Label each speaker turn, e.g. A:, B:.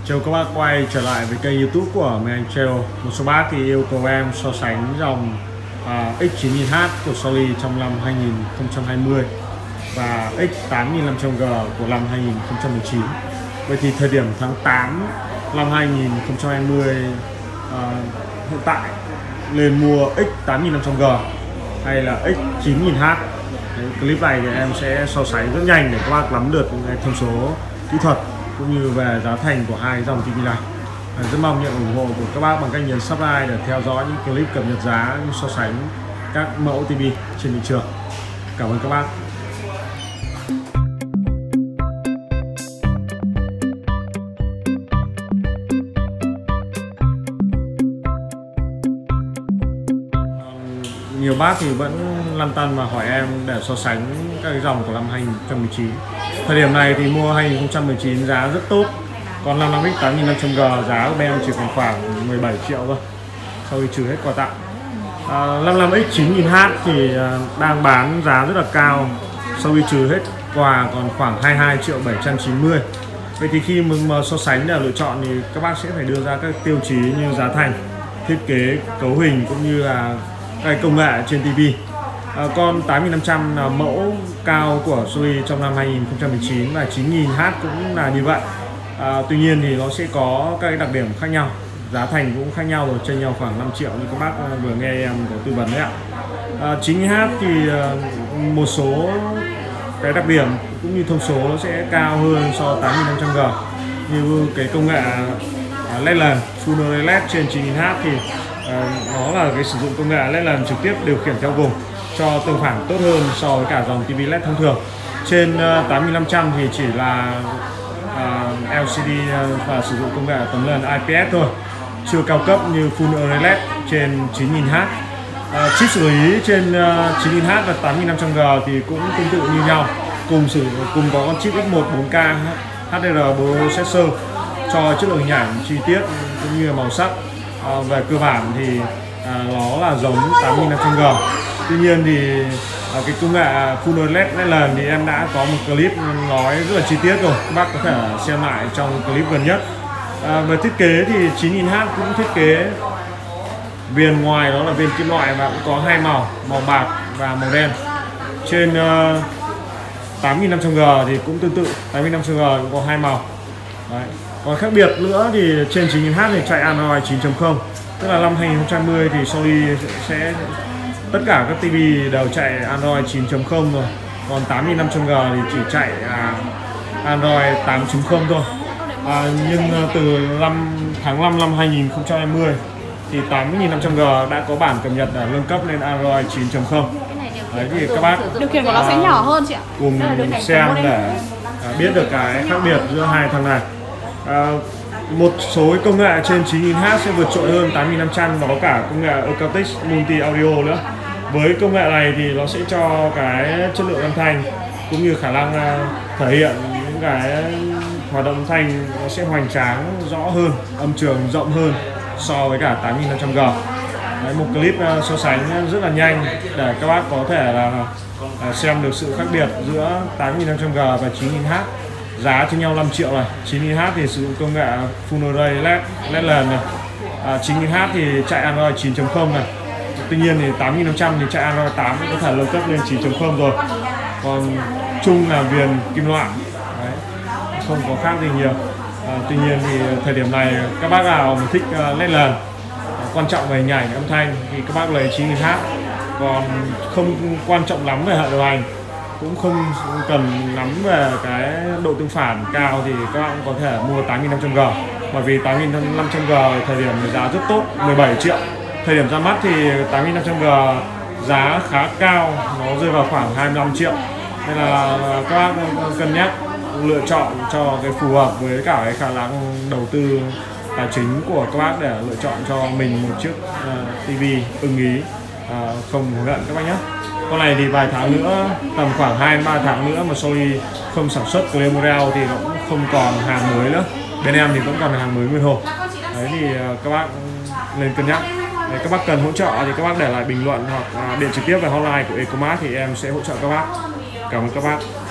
A: Chào các bác quay trở lại với kênh YouTube của Minh Anh Trail. Một số bác thì yêu cầu em so sánh dòng X9000H của Soli trong năm 2020 và X8500G của năm 2019. Vậy thì thời điểm tháng 8 năm 2020 hiện tại lên mua X8500G hay là X9000H. Clip này thì em sẽ so sánh rất nhanh để các bác nắm được thông số kỹ thuật cũng như về giá thành của hai dòng TV này. Rất mong nhận ủng hộ của các bác bằng cách nhấn subscribe để theo dõi những clip cập nhật giá, so sánh các mẫu TV trên thị trường. Cảm ơn các bác. Nhiều bác thì vẫn lăn tăn và hỏi em để so sánh các cái dòng của năm 2019. Thời điểm này thì mua 2019 giá rất tốt. Còn 55X8500G giá của em chỉ còn khoảng 17 triệu thôi, sau khi trừ hết quà tặng. 55X9000H thì đang bán giá rất là cao, sau khi trừ hết quà còn khoảng 22.790.000. Vậy thì khi mà so sánh để lựa chọn thì các bác sẽ phải đưa ra các tiêu chí như giá thành, thiết kế, cấu hình cũng như là cái công nghệ trên TV. Con 8500 là mẫu cao của Soli trong năm 2019 và 9000H cũng là như vậy. Tuy nhiên thì nó sẽ có các cái đặc điểm khác nhau, giá thành cũng khác nhau rồi, chênh nhau khoảng 5 triệu như các bác vừa nghe em có tư vấn đấy ạ. 9000H thì một số cái đặc điểm cũng như thông số nó sẽ cao hơn so với 8500G, như cái công nghệ LED lens Full Array LED trên 9000H thì nó là cái sử dụng công nghệ LED lens trực tiếp điều khiển theo vùng cho tương phản tốt hơn so với cả dòng TV LED thông thường. Trên 8500 thì chỉ là LCD và sử dụng công nghệ tấm lens IPS thôi, chưa cao cấp như Full Array LED trên 9000H. Chip xử lý trên 9000H và 8500G thì cũng tương tự như nhau, cùng có con chip X1 4K HDR processor cho chất lượng hình ảnh chi tiết cũng như màu sắc. Về cơ bản thì nó là giống 8500G. Tuy nhiên thì cái công nghệ Full LED lens thì em đã có một clip nói rất là chi tiết rồi, các bác có thể xem lại trong clip gần nhất. Về thiết kế thì 9000H cũng thiết kế viền ngoài đó là viền kim loại và cũng có hai màu bạc và màu đen. Trên 8500G thì cũng tương tự, 8500G cũng có hai màu. Đấy. Còn khác biệt nữa thì trên 9000H thì chạy Android 9.0, tức là năm 2020 thì Soli sẽ tất cả các TV đều chạy Android 9.0 rồi. Còn 8500G thì chỉ chạy Android 8.0 thôi. Nhưng từ tháng 5 năm 2020 thì 8500G đã có bản cập nhật để nâng cấp lên Android 9.0. Đấy thì các bác
B: điều khiển của nó sẽ nhỏ hơn chị ạ.
A: Cùng xem để biết được cái khác biệt giữa hai thằng này. Một số công nghệ trên 9000H sẽ vượt trội hơn 8500 và có cả công nghệ Acoustic Multi Audio nữa. Với công nghệ này thì nó sẽ cho cái chất lượng âm thanh cũng như khả năng thể hiện những cái hoạt động âm thanh nó sẽ hoành tráng, rõ hơn, âm trường rộng hơn so với cả 8500G. Đấy, một clip so sánh rất là nhanh để các bác có thể là xem được sự khác biệt giữa 8500G và 9000H. Giá trên nhau 5 triệu này. 9000H thì sử dụng công nghệ Full Array LED lens này. 9000H thì chạy Android 9.0 này. Tuy nhiên thì 8500 thì chạy Android 8 có thể nâng cấp lên 9.0 rồi. Còn chung là viền kim loại. Đấy, không có khác gì nhiều. Tuy nhiên thì thời điểm này các bác nào mà thích LED lens, quan trọng về hình ảnh âm thanh thì các bác lấy 9000H. Còn không quan trọng lắm về hệ điều hành, cũng không cần nắm về cái độ tương phản cao thì các bạn có thể mua 8500G, bởi vì 8500G thời điểm giá rất tốt, 17 triệu. Thời điểm ra mắt thì 8500G giá khá cao, nó rơi vào khoảng 25 triệu. Nên là các bác cân nhắc lựa chọn cho cái phù hợp với cả cái khả năng đầu tư tài chính của các bác để lựa chọn cho mình một chiếc TV ưng ý, không hối hận các bác nhé. Con này thì vài tháng nữa, tầm khoảng 2-3 tháng nữa mà Soli không sản xuất clear model thì nó cũng không còn hàng mới nữa. Bên em thì vẫn còn hàng mới nguyên hộp. Đấy thì các bác nên cân nhắc. Đấy, các bác cần hỗ trợ thì các bác để lại bình luận hoặc điện trực tiếp về hotline của Ecomart thì em sẽ hỗ trợ các bác. Cảm ơn các bác.